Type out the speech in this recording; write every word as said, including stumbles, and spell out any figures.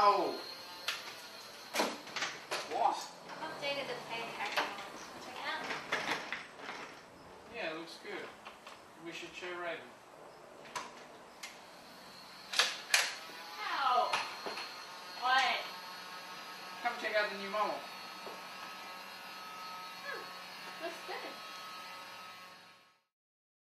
Ow! What? I've updated the pay technology. Check it out. Yeah, it looks good. We should show Raven. Ow! What? Come check out the new model. Hmm, looks good.